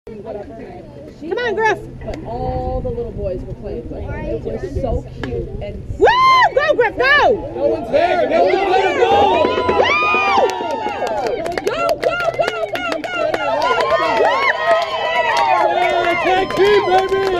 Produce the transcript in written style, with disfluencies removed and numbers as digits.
Come on, Griff. But all the little boys were playing with her. It was so cute. And woo! Go, Griff, go! No one's there. No one's there. Go! Go! Tag team, baby!